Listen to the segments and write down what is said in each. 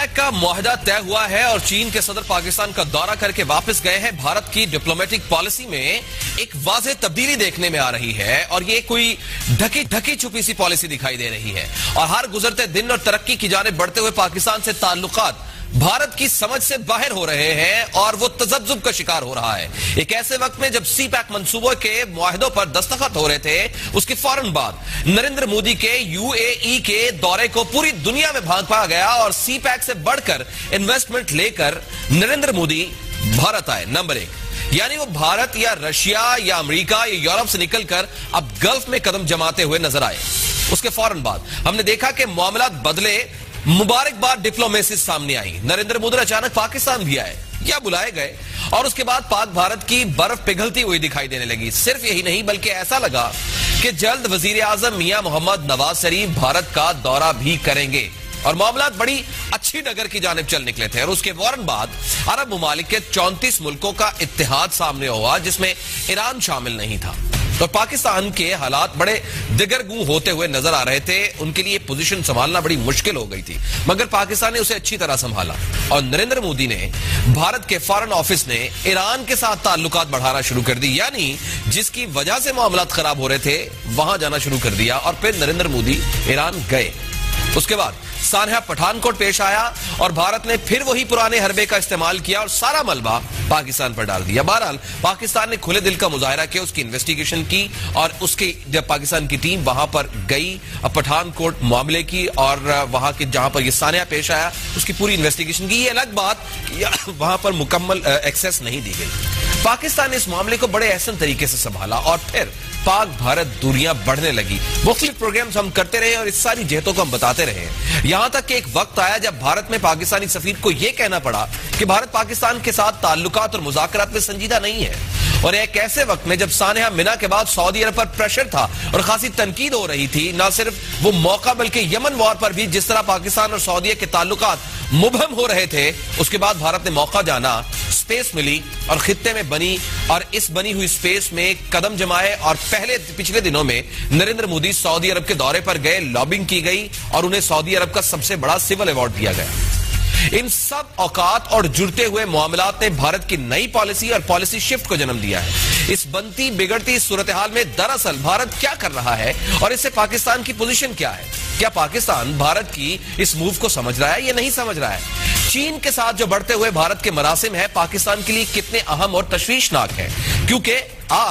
Pack کا معاہدہ طے ہوا ہے اور چین کے صدر پاکستان کا دورہ کر کے واپس گئے ہیں. بھارت کی ڈپلومیٹک پالیسی میں ایک واضح تبدیلی دیکھنے میں آ رہی ہے اور یہ کوئی ڈھکی چھپی سی پالیسی دکھائی دے رہی ہے اور ہر گزرتے دن اور ترقی کی جانب بڑھتے ہوئے پاکستان سے تعلقات بھارت کی سمجھ سے باہر ہو رہے ہیں اور وہ تذبذب کا شکار ہو رہا ہے. ایک ایسے وقت میں جب سی پیک منصوبوں کے معاہدوں پر دستخط ہو رہے تھے, اس کے فوراً بعد نریندر مودی کے یو اے ای کے دورے کو پوری دنیا میں بھانپا گیا اور سی پیک سے بڑھ کر انویسٹمنٹ لے کر نریندر مودی بھارت آئے. نمبر 1, یعنی وہ بھارت یا رشیا یا امریکہ یا یورپ سے نکل کر اب گلف میں قدم جماتے ہوئے نظر آئے. اس کے فوراً بعد ہم نے دیکھا کہ معاملات بدلے, مبارکباد ڈپلومیسی سامنے آئی. نریندر مودی اچانک پاکستان بھی آئے یا بلائے گئے اور اس کے بعد پاک بھارت کی برف پگھلتی ہوئی دکھائی دینے لگی. صرف یہی نہیں بلکہ ایسا لگا کہ جلد وزیر اعظم میاں محمد نواز شریف بھارت کا دورہ بھی کریں گے اور معاملات بڑی اچھی ڈگر کی جانب چل نکلے تھے. اور اس کے فوراً بعد عرب ممالک کے 34 ملکوں کا اتحاد سامنے ہوا جس میں ایران شامل نہیں تھا اور پاکستان کے حالات بڑے دگرگوں ہوتے ہوئے نظر آ رہے تھے. ان کے لیے پوزیشن سنبھالنا بڑی مشکل ہو گئی تھی مگر پاکستان نے اسے اچھی طرح سنبھالا اور نریندر مودی نے بھارت کے فارن آفس نے ایران کے ساتھ تعلقات بڑھانا شروع کر دی, یعنی جس کی وجہ سے معاملات خراب ہو رہے تھے وہاں جانا شروع کر دیا اور پھر نریندر مودی ایران گئے. اس کے بعد سانحہ پٹھان کوٹ پیش آیا اور بھارت نے پھر وہی پرانے حربے کا استعمال کیا اور سارا ملبہ پاکستان پر ڈال دیا. بہرحال پاکستان نے کھلے دل کا مظاہرہ کیا, اس کی انویسٹیگیشن کی اور اس کی جب پاکستان کی ٹیم وہاں پر گئی پٹھان کوٹ معاملے کی اور وہاں کے جہاں پر یہ سانحہ پیش آیا اس کی پوری انویسٹیگیشن کی. یہ الگ بات کہ وہاں پر مکمل ایکسیس نہیں دی گئی. پاکستان نے اس معاملے کو بڑے احسن طریقے سے سنبھالا اور پھر پاک بھارت دوریاں بڑھنے لگی. مختلف پروگرامز ہم کرتے رہے اور اس ساری جہتوں کو ہم بتاتے رہے, یہاں تک کہ ایک وقت آیا جب بھارت میں پاکستانی سفیر کو یہ کہنا پڑا کہ بھارت پاکستان کے ساتھ تعلقات اور مذاکرات میں سنجیدہ نہیں ہے. اور ایک ایسے وقت میں جب سانحہ منا کے بعد سعودی عرب پر پریشر تھا اور خاصی تنقید ہو رہی تھی, نہ صرف وہ موقع بلکہ یمن وار پر بھی جس طرح پاکستان اور سعودیہ کے تعلقات مبہم ہو رہے تھے, اس کے بعد بھارت نے موقع جانا, سپیس ملی اور خطے میں بنی اور اس بنی ہوئی سپیس میں قدم جمائے اور پچھلے دنوں میں نریندر مودی سعودی عرب کے دورے پر گئے, لابنگ کی گئی اور انہیں سعودی عرب کا سب سے بڑا سول ایوارڈ دیا گیا. ان سب اوقات اور جڑتے ہوئے معاملات نے بھارت کی نئی پالیسی اور پالیسی شفٹ کو جنم دیا ہے. اس بنتی بگڑتی صورتحال میں دراصل بھارت کیا کر رہا ہے اور اس سے پاکستان کی پوزیشن کیا ہے؟ کیا پاکستان بھارت کی اس موو کو سمجھ رہا ہے یا نہیں سمجھ رہا ہے؟ چین کے ساتھ جو بڑھتے ہوئے بھارت کے مراسم ہے پاکستان کے لیے کتنے اہم اور تشویشناک ہے, کیونکہ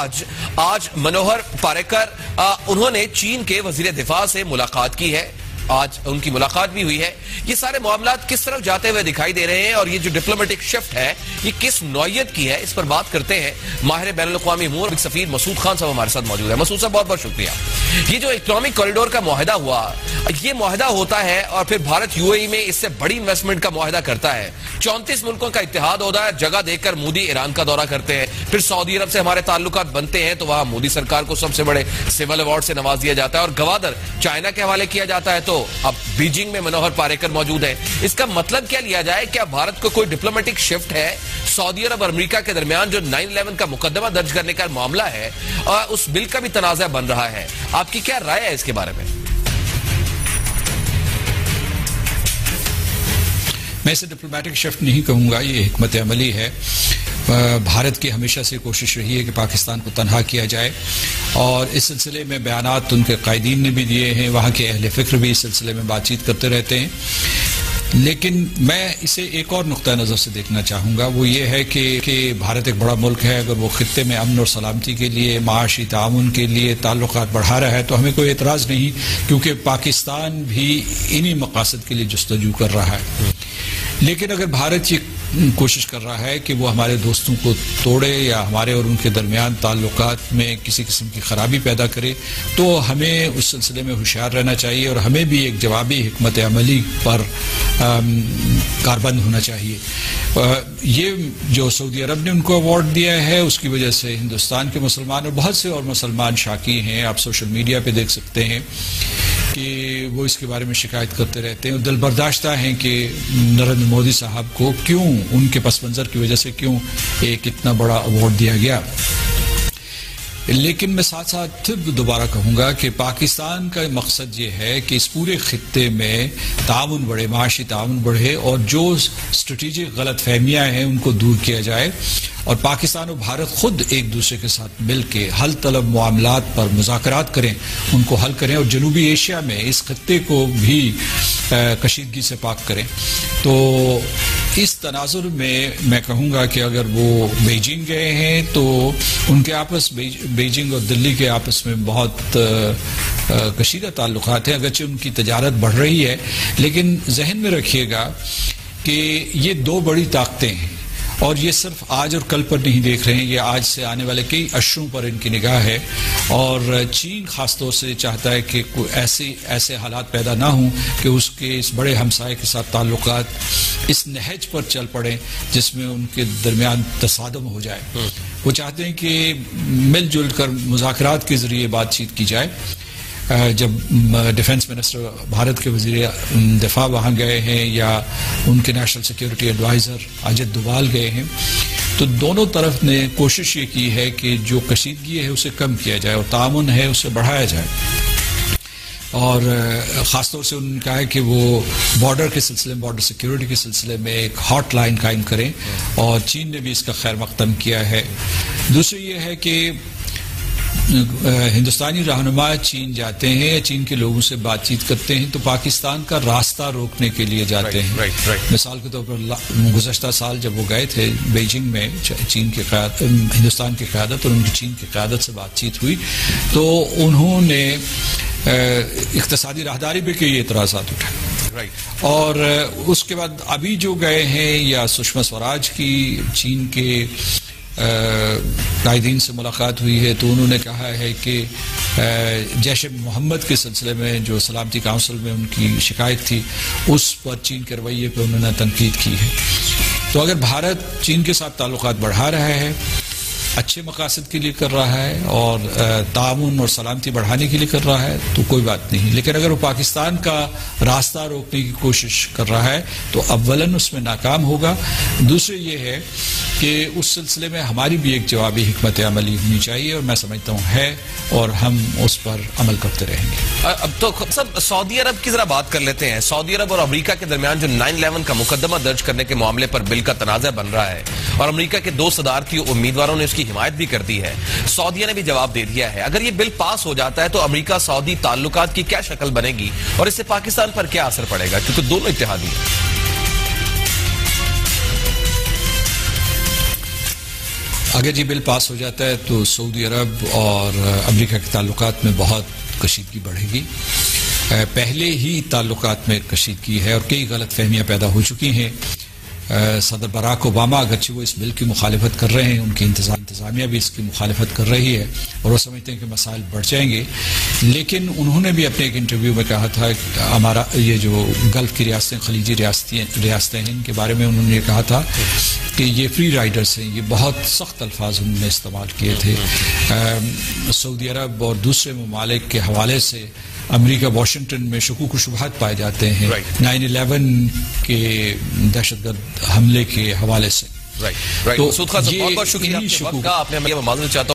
آج منوہر پاریکر انہوں نے چین کے وزیر دفاع سے ملاقات کی ہے, آج ان کی ملاقات بھی ہوئی ہے. یہ سارے معاملات کس طرف جاتے ہوئے دکھائی دے رہے ہیں اور یہ جو ڈپلومیٹک شفٹ ہے یہ کس نوعیت کی ہے, اس پر بات کرتے ہیں. ماہر بین الاقوامی امور سفیر مسعود خان صاحب ہمارے ساتھ موجود ہے. مسعود صاحب بہت بہت شکریہ. یہ جو اکنامک کوریڈور کا معاہدہ ہوا, یہ معاہدہ ہوتا ہے اور پھر بھارت یو اے ای میں اس سے بڑی انویسٹمنٹ کا معاہدہ کرتا ہے. 34 ملکوں کا اتحاد ہوتا ہے, جگہ دیکھ کر مودی ایران کا دورہ کرتے ہیں, پھر سعودی عرب سے ہمارے تعلقات بنتے ہیں تو وہاں مودی سرکار کو سب سے بڑے سول ایوارڈ سے نواز دیا جاتا ہے اور گوادر چائنا کے حوالے کیا جاتا ہے. تو اب بیجنگ میں منوہر پاریکر موجود ہے. اس کا مطلب کیا لیا جائے؟ کیا بھارت کو کوئی ڈپلومیٹک شفٹ ہے سعودی عرب اور امریکہ کے درمیان جو 9/11 کا مقدمہ درج کرنے کا معاملہ ہے اور اس بل کا بھی تنازع بن رہا ہے؟ آپ کی کیا رائے ہے اس کے بارے میں؟ میں اسے ڈپلومیٹک شفٹ نہیں کہوں گا, یہ حکمت عملی ہے. بھارت کی ہمیشہ سے کوشش رہی ہے کہ پاکستان کو تنہا کیا جائے اور اس سلسلے میں بیانات ان کے قائدین نے بھی دیے ہیں, وہاں کے اہل فکر بھی اس سلسلے میں بات چیت کرتے رہتے ہیں. لیکن میں اسے ایک اور نقطہ نظر سے دیکھنا چاہوں گا, وہ یہ ہے کہ بھارت ایک بڑا ملک ہے, اگر وہ خطے میں امن اور سلامتی کے لیے, معاشی تعاون کے لیے تعلقات بڑھا رہا ہے تو ہمیں کوئی اعتراض نہیں, کیونکہ پاکستان بھی انہی مقاصد کے لیے جستجو کر رہا ہے. لیکن اگر بھارت یہ کوشش کر رہا ہے کہ وہ ہمارے دوستوں کو توڑے یا ہمارے اور ان کے درمیان تعلقات میں کسی قسم کی خرابی پیدا کرے, تو ہمیں اس سلسلے میں ہوشیار رہنا چاہیے اور ہمیں بھی ایک جوابی حکمت عملی پر کاربند ہونا چاہیے. یہ جو سعودی عرب نے ان کو ایوارڈ دیا ہے اس کی وجہ سے ہندوستان کے مسلمان اور بہت سے اور مسلمان شاکی ہیں, آپ سوشل میڈیا پہ دیکھ سکتے ہیں کہ وہ اس کے بارے میں شکایت کرتے رہتے ہیں اور دل برداشتہ ہیں کہ نریندر مودی صاحب کو کیوں, ان کے پس منظر کی وجہ سے کیوں ایک اتنا بڑا ایوارڈ دیا گیا. لیکن میں ساتھ ساتھ دوبارہ کہوں گا کہ پاکستان کا مقصد یہ ہے کہ اس پورے خطے میں تعاون بڑھے، معاشی تعاون بڑھے، اور جو اسٹریٹجک غلط فہمیاں ہیں ان کو دور کیا جائے، اور پاکستان و بھارت خود ایک دوسرے کے ساتھ مل کے حل طلب معاملات پر مذاکرات کریں، ان کو حل کریں، اور جنوبی ایشیا میں اس خطے کو بھی کشیدگی سے پاک کریں۔ تو اس تناظر میں کہوں گا کہ اگر وہ بیجنگ گئے ہیں تو ان کے آپس بیجنگ اور دلی کے آپس میں بہت کشیدہ تعلقات ہیں، اگرچہ ان کی تجارت بڑھ رہی ہے، لیکن ذہن میں رکھیے گا کہ یہ دو بڑی طاقتیں ہیں، اور یہ صرف آج اور کل پر نہیں دیکھ رہے ہیں، یہ آج سے آنے والے کئی اشروں پر ان کی نگاہ ہے، اور چین خاص طور سے چاہتا ہے کہ کوئی ایسے حالات پیدا نہ ہوں کہ اس کے اس بڑے ہمسائے کے ساتھ تعلقات اس نہج پر چل پڑیں جس میں ان کے درمیان تصادم ہو جائے۔ وہ چاہتے ہیں کہ مل جل کر مذاکرات کے ذریعے بات چیت کی جائے۔ جب ڈیفنس منسٹر بھارت کے وزیر دفاع وہاں گئے ہیں، یا ان کے national security adviser Ajit Doval گئے ہیں، تو دونوں طرف نے کوشش یہ کی ہے کہ جو کشیدگی ہے اسے کم کیا جائے اور تعاون ہے اسے بڑھایا جائے، اور خاص طور سے انہوں نے کہا ہے کہ وہ بارڈر کے سلسلے میں، بارڈر سیکیورٹی کے سلسلے میں ایک ہاٹ لائن قائم کریں، اور چین نے بھی اس کا خیر مقدم کیا ہے۔ دوسری یہ ہے کہ ہندوستانی رہنما چین جاتے ہیں یا چین کے لوگوں سے بات چیت کرتے ہیں تو پاکستان کا راستہ روکنے کے لیے جاتے ہیں۔ مثال کے طور پر گزشتہ سال جب وہ گئے تھے بیجنگ میں، چین کی قیادت، ہندوستان کی قیادت اور ان کی چین کی قیادت سے بات چیت ہوئی، تو انہوں نے اقتصادی راہداری پہ کئی اعتراضات اٹھائے، اور اس کے بعد ابھی جو گئے ہیں، یا سشما سوراج کی چین کے قائدین سے ملاقات ہوئی ہے، تو انہوں نے کہا ہے کہ جیش محمد کے سلسلے میں جو سلامتی کونسل میں ان کی شکایت تھی، اس پر چین کے رویے پہ انہوں نے تنقید کی ہے۔ تو اگر بھارت چین کے ساتھ تعلقات بڑھا رہا ہے، اچھے مقاصد کے لیے کر رہا ہے، اور تعاون اور سلامتی بڑھانے کے لیے کر رہا ہے، تو کوئی بات نہیں، لیکن اگر وہ پاکستان کا راستہ روکنے کی کوشش کر رہا ہے تو اولاً اس میں ناکام ہوگا۔ دوسرے یہ ہے کہ اس سلسلے میں ہماری بھی ایک جوابی حکمت عملی ہونی چاہیے، اور میں سمجھتا ہوں ہے، اور ہم اس پر عمل کرتے رہیں گے۔ اب تو سب سعودی عرب کی ذرا بات کر لیتے ہیں۔ سعودی عرب اور امریکہ کے درمیان جو 9/11 کا مقدمہ درج کرنے کے معاملے پر بل کا تنازع بن رہا ہے، اور امریکہ کے 2 صدارتی امیدواروں نے اس کی حمایت بھی کر دی ہے، سعودیہ نے بھی جواب دے دیا ہے۔ اگر یہ بل پاس ہو جاتا ہے تو امریکہ سعودی تعلقات کی کیا شکل بنے گی، اور اس سے پاکستان پر کیا اثر پڑے گا، کیونکہ دونوں اتحادی ہیں؟ اگر یہ بل پاس ہو جاتا ہے تو سعودی عرب اور امریکہ کے تعلقات میں بہت کشیدگی بڑھے گی۔ پہلے ہی تعلقات میں کشیدگی ہے، اور کئی غلط فہمیاں پیدا ہو چکی ہیں۔ صدر براک اوباما اگرچہ وہ اس بل کی مخالفت کر رہے ہیں، ان کی انتظامیہ بھی اس کی مخالفت کر رہی ہے، اور وہ سمجھتے ہیں کہ مسائل بڑھ جائیں گے، لیکن انہوں نے بھی اپنے ایک انٹرویو میں کہا تھا کہ ہمارا یہ جو گلف کی ریاستیں، خلیجی ریاستیں ہیں، ان کے بارے میں انہوں نے یہ کہا تھا کہ یہ فری رائڈرز ہیں۔ یہ بہت سخت الفاظ انہوں نے استعمال کیے تھے۔ سعودی عرب اور دوسرے ممالک کے حوالے سے امریکہ واشنگٹن میں شکوک و شبہات پائے جاتے ہیں 9/11 کے دہشت گرد حملے کے حوالے سے۔ مسعود خان صاحب، بہت بہت شکریہ آپ کے وقت کا، آپ نے معذرت چاہتا ہوں